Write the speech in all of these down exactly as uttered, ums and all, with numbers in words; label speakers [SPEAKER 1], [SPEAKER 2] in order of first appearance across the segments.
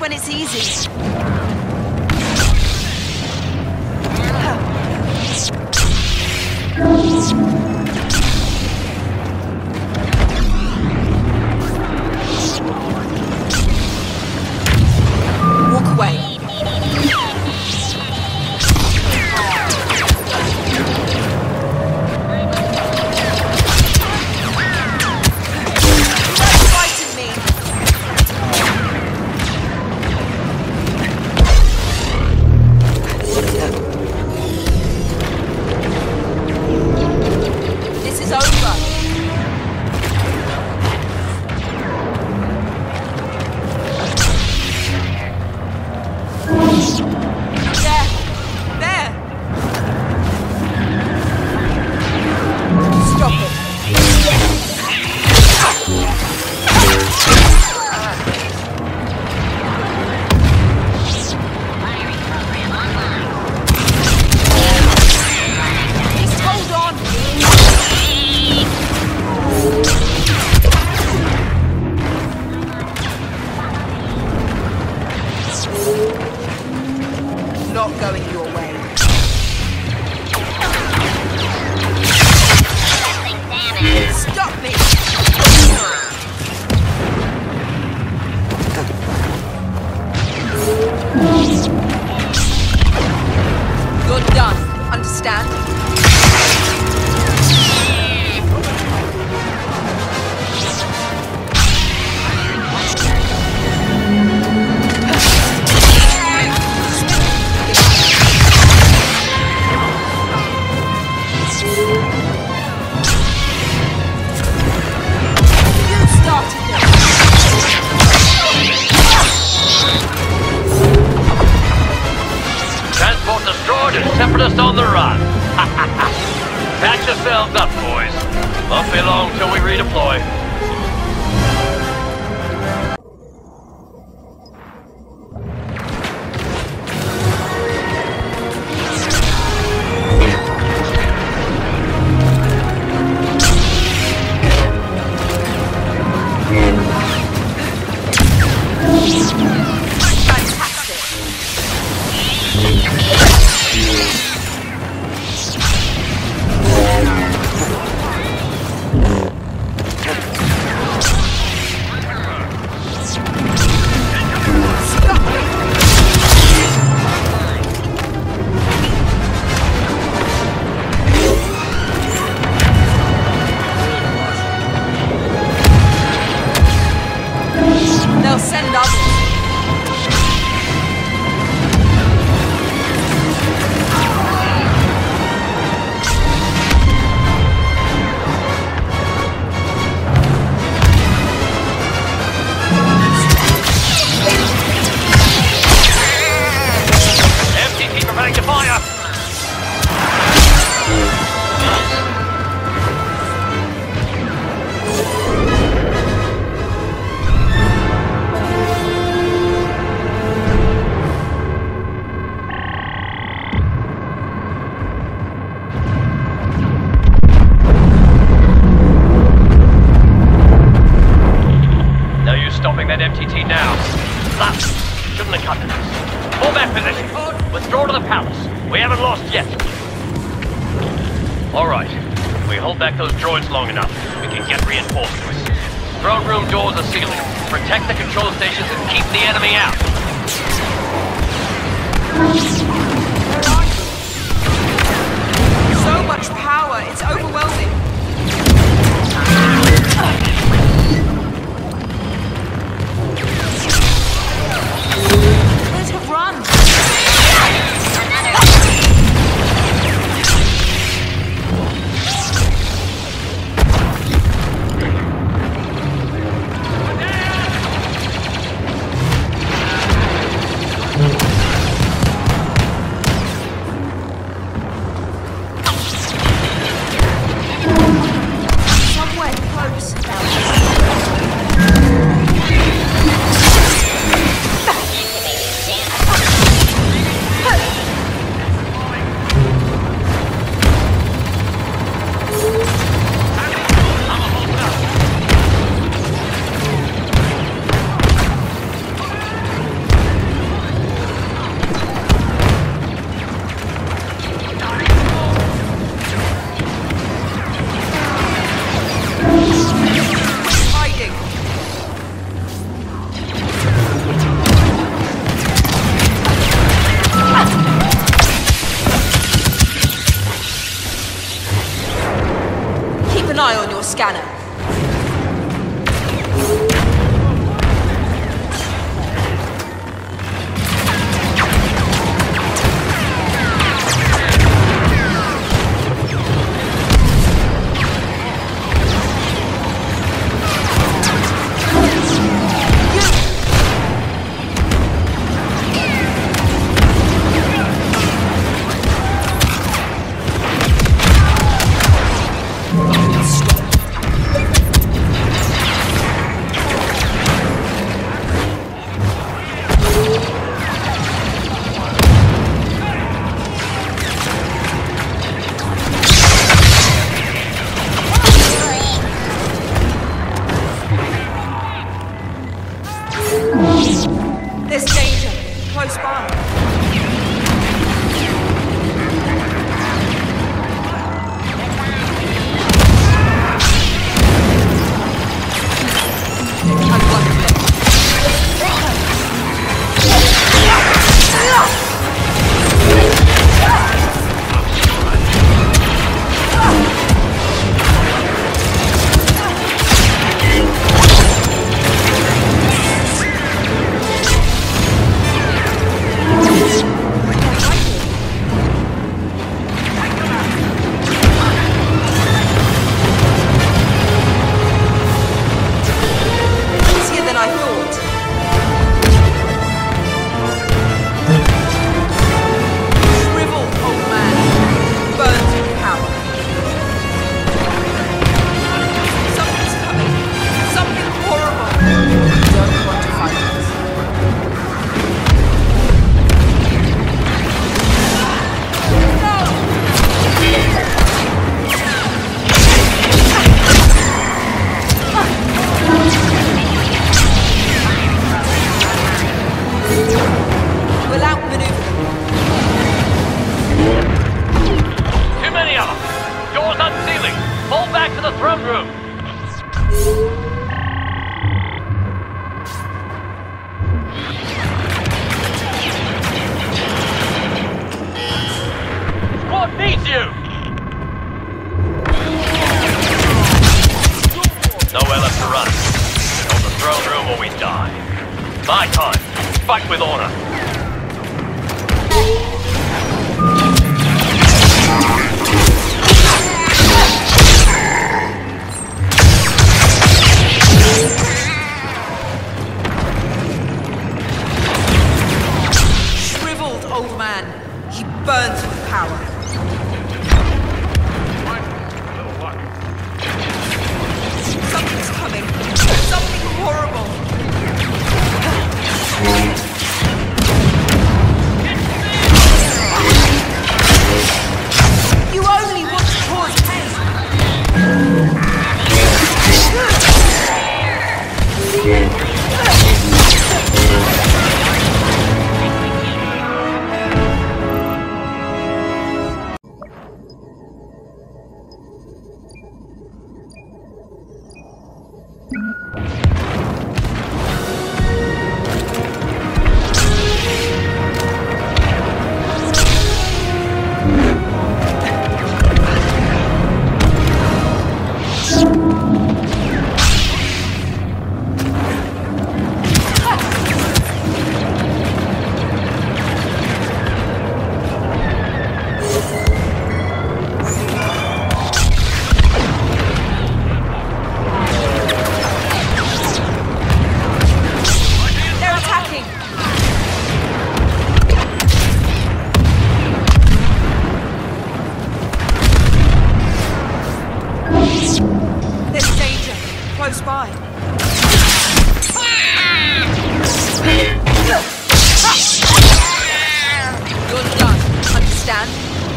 [SPEAKER 1] when it's easy. Walk away. Not going your way. Stop me! You're done. Understand?
[SPEAKER 2] Separatists on the run. Patch yourselves up, boys. Won't be long till we redeploy.
[SPEAKER 1] They'll send others.
[SPEAKER 2] M T T preparing to fire! Stopping that M T T now. That shouldn't have come to this. Fall back position. Withdraw to the palace. We haven't lost yet. Alright. If we hold back those droids long enough, we can get reinforcements. Throne room doors are sealed. Protect the control stations and keep the enemy out.
[SPEAKER 1] So much power, it's overwhelming. Let her run. an eye on your scanner. There's danger. Close by. I've got it.
[SPEAKER 2] Nowhere left to run. On the throne room or we die. My time. Fight with honor.
[SPEAKER 1] Shriveled old man. He burns with power. Something's coming. Something horrible. You only want to cause pain. Close by. You're done. Understand?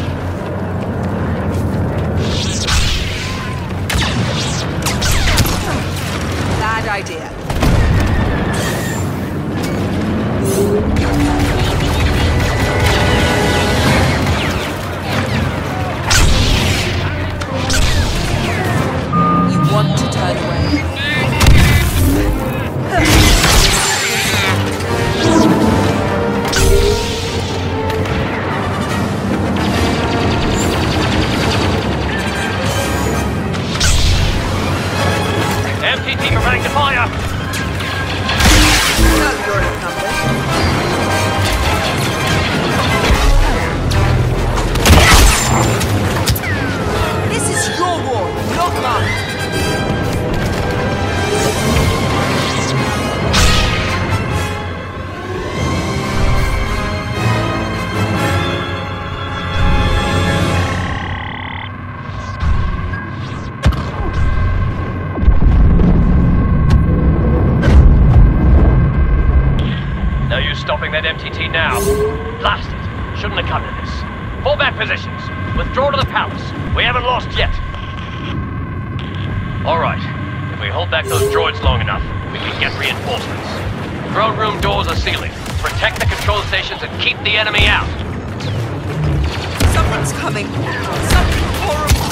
[SPEAKER 1] Bad idea. You want to turn away.
[SPEAKER 2] securing that M T T now. Blast it. Shouldn't have come to this. Fall back positions. Withdraw to the palace. We haven't lost yet. Alright. If we hold back those droids long enough, we can get reinforcements. Throne room doors are sealing. Protect the control stations and keep the enemy out.
[SPEAKER 1] Something's coming. Something horrible.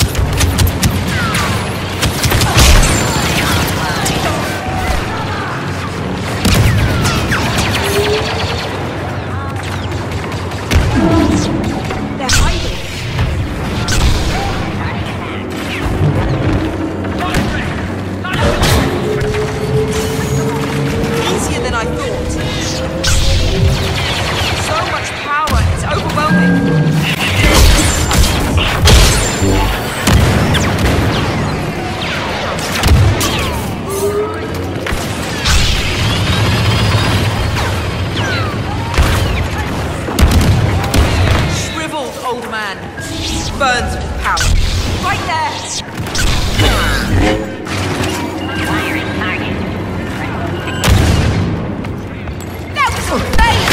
[SPEAKER 1] They're hiding. Easier than I thought. So much power, it's overwhelming. Shriveled old man. Burns with power. Right there! That was amazing!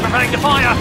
[SPEAKER 2] preparing to fire!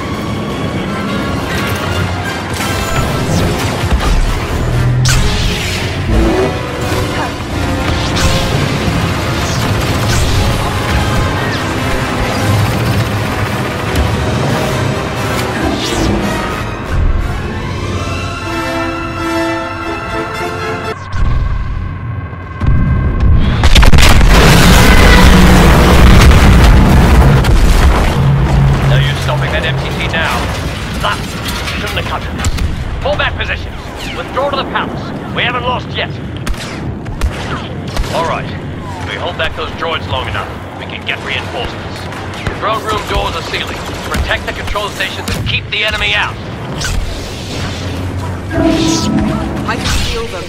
[SPEAKER 2] The enemy out.
[SPEAKER 1] I can feel them.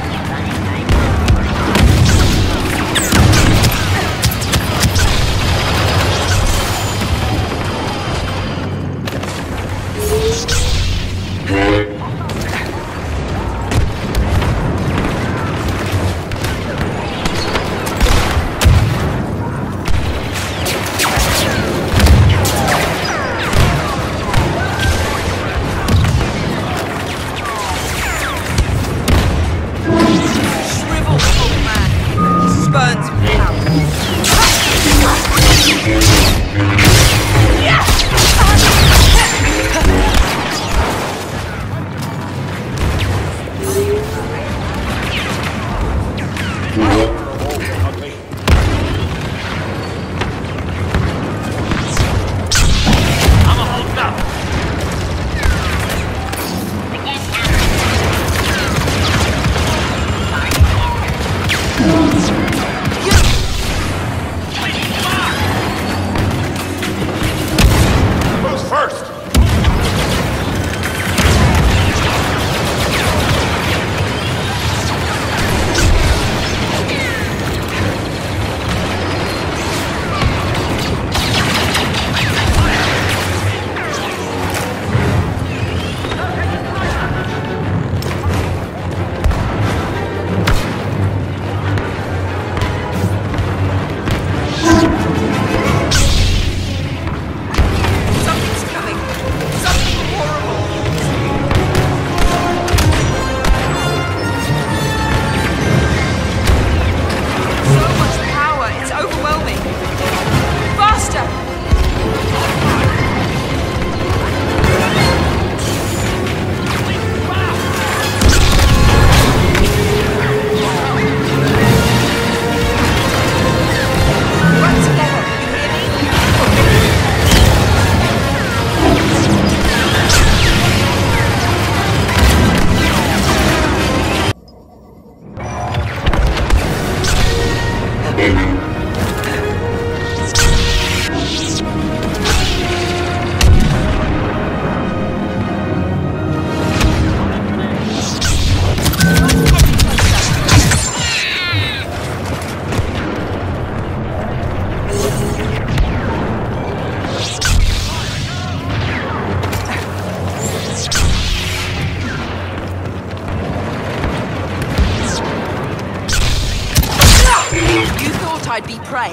[SPEAKER 1] I'd be prey.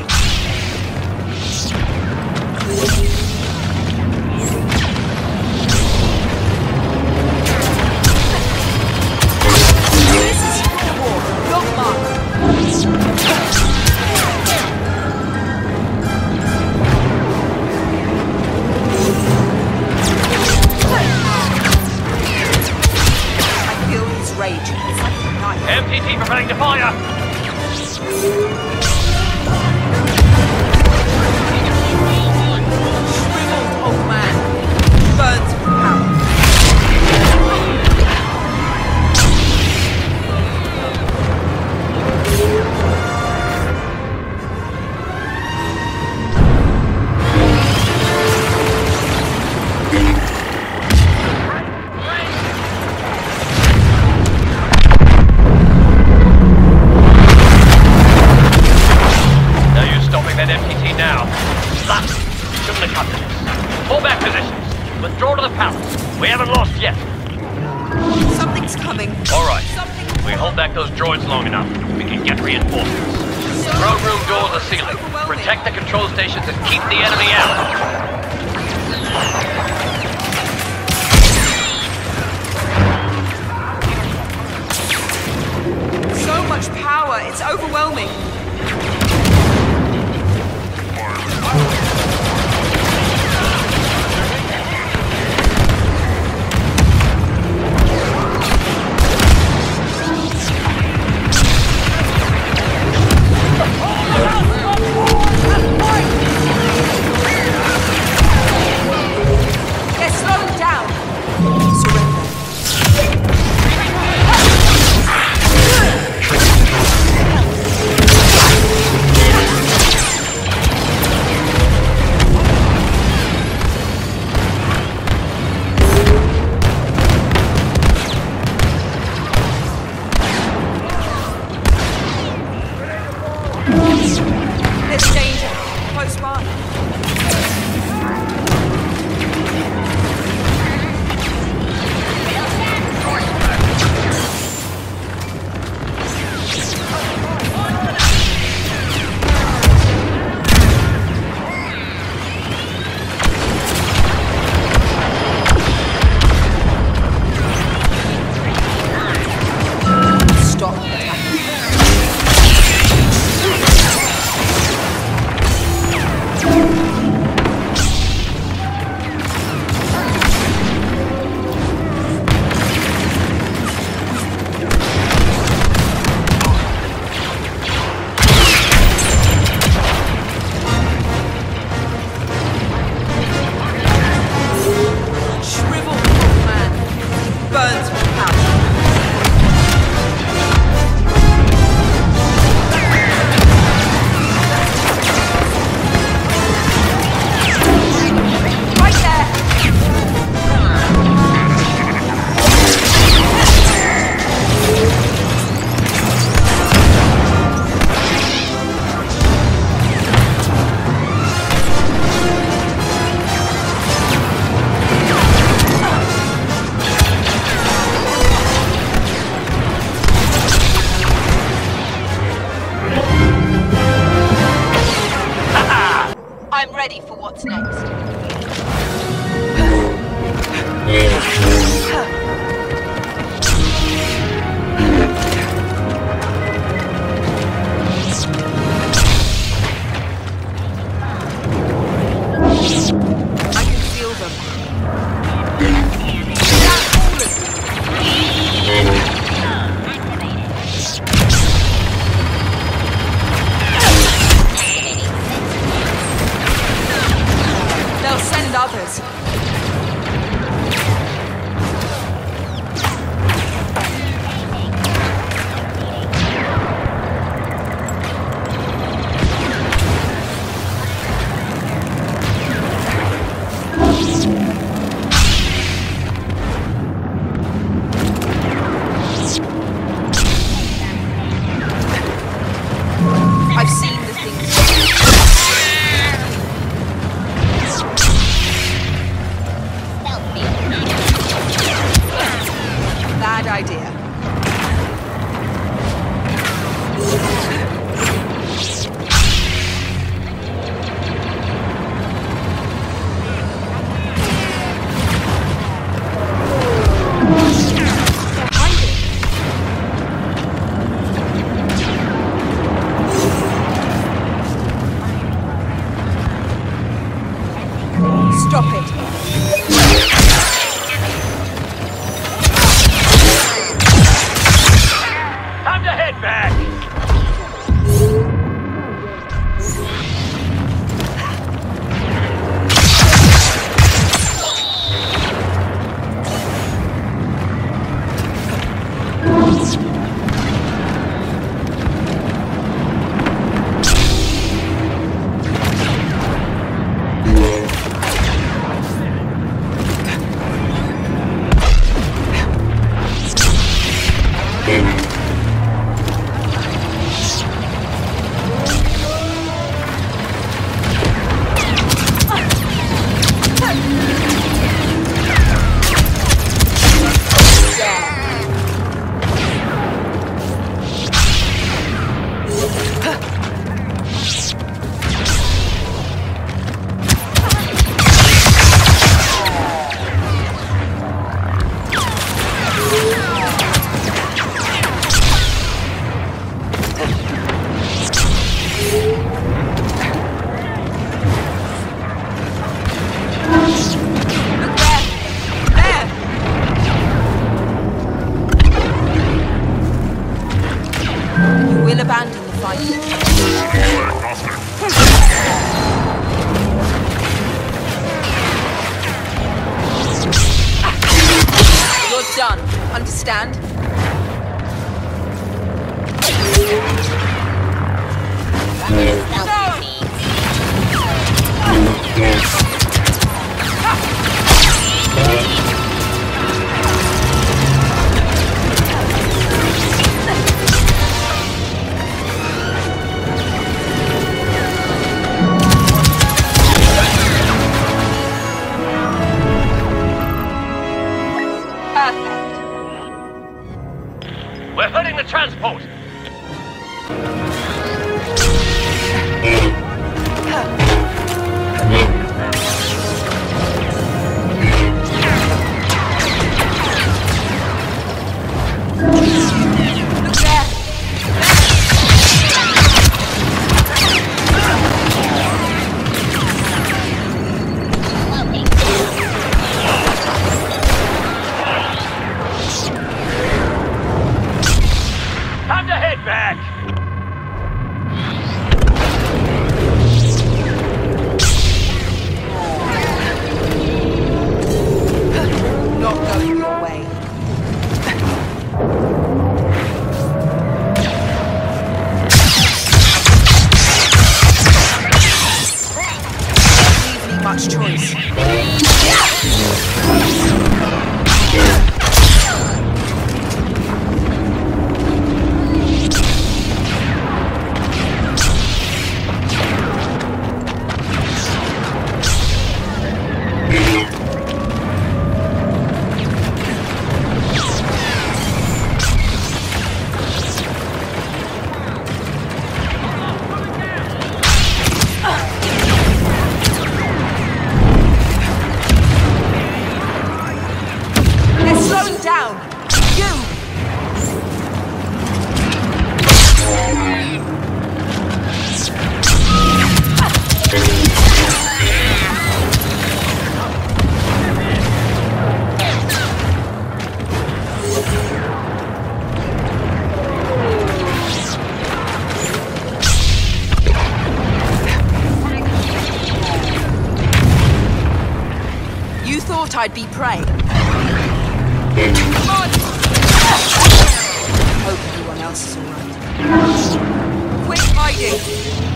[SPEAKER 1] This is the war, not mine. I feel his rage. It's like a knife.
[SPEAKER 2] M P T preparing to fire!
[SPEAKER 1] Shriveled old man. Burns with power.
[SPEAKER 2] We haven't lost yet.
[SPEAKER 1] Something's coming.
[SPEAKER 2] All right.
[SPEAKER 1] Something.
[SPEAKER 2] We hold back those droids long enough, we can get reinforcements.
[SPEAKER 1] So
[SPEAKER 2] Throne room doors are sealing. Protect the control stations and keep the enemy out.
[SPEAKER 1] So much power, it's overwhelming. There's danger. Close by. Stop that. I'm ready for what's next. I can feel them. They'll send others. I've seen the things. Bad idea. Stop it.
[SPEAKER 2] Time to head back!
[SPEAKER 1] stand.
[SPEAKER 2] We're hurting the transport! Time to head back!
[SPEAKER 1] Not going your way. Leave me much choice. I'd be prey. Come on! Hope everyone else is alright. Quit hiding!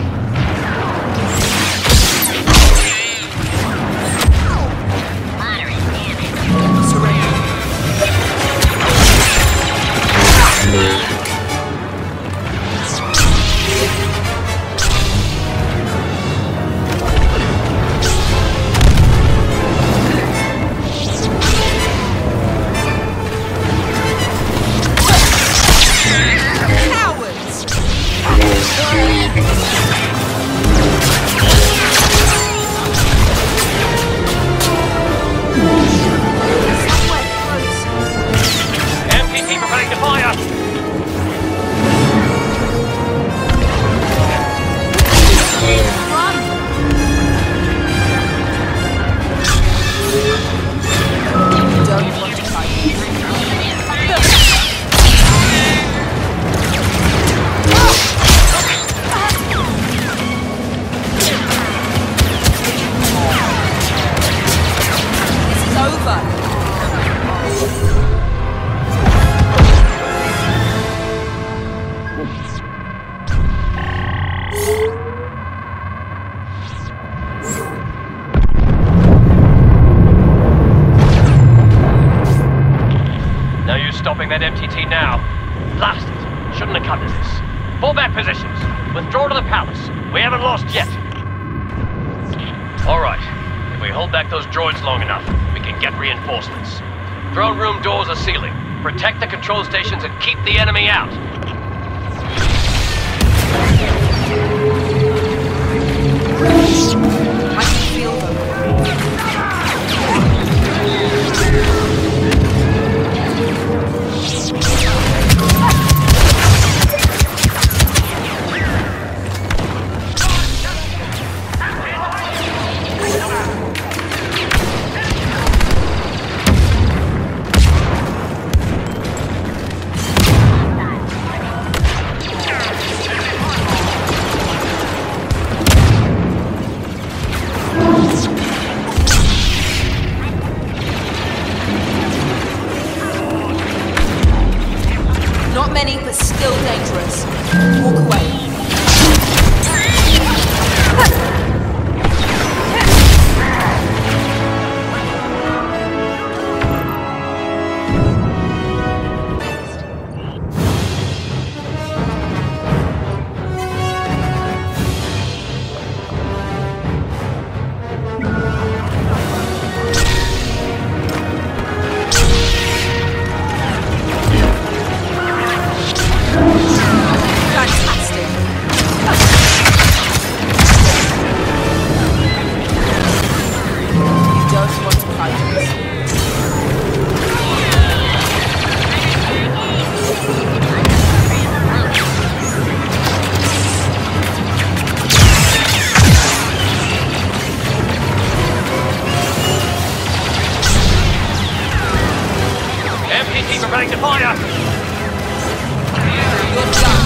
[SPEAKER 2] Stopping that M T T now. Blast it. Shouldn't have come to this. Fall back positions. Withdraw to the palace. We haven't lost yet. Alright. If we hold back those droids long enough, we can get reinforcements. Throne room doors are sealing. Protect the control stations and keep the enemy out.
[SPEAKER 1] I can feel them.
[SPEAKER 2] Preparing to fire!
[SPEAKER 1] Good luck.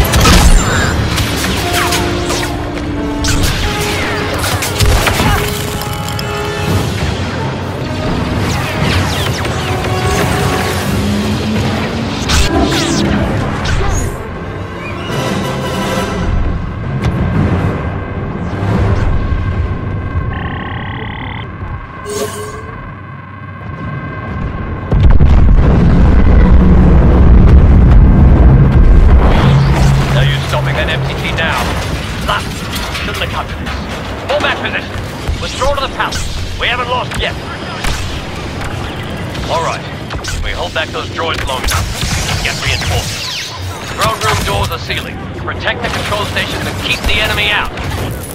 [SPEAKER 2] No use stopping that M C T now. That shouldn't have come to this. Fall back position. Withdraw to the palace. We haven't lost yet. Alright. We hold back those droids long enough. Get reinforcements. Throne room doors are sealing. Protect the control stations and keep the enemy out.